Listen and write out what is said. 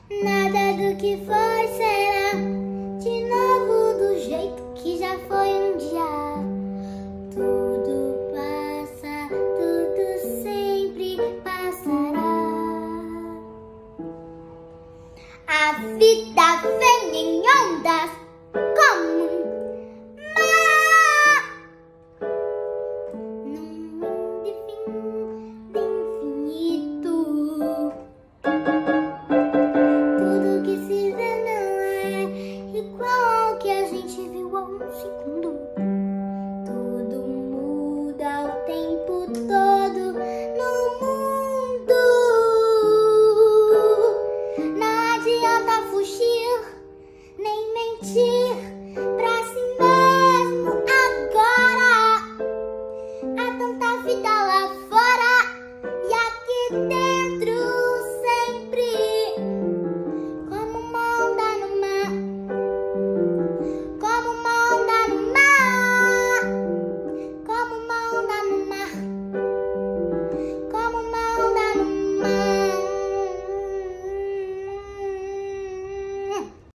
Nada do que foi será de novo do jeito que já foi um dia. Tudo passa, tudo sempre passará. A vida vem em ondas.